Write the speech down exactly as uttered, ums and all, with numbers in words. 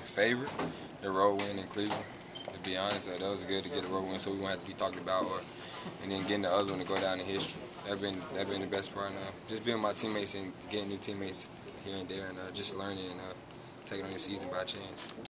favorite, the road win in Cleveland. To be honest, uh, that was good to get a road win, so we won't have to be talked about. Or, and then getting the other one to go down in history. That been that been the best part. Uh, just being with my teammates and getting new teammates here and there, and uh, just learning and uh, taking on the season by chance.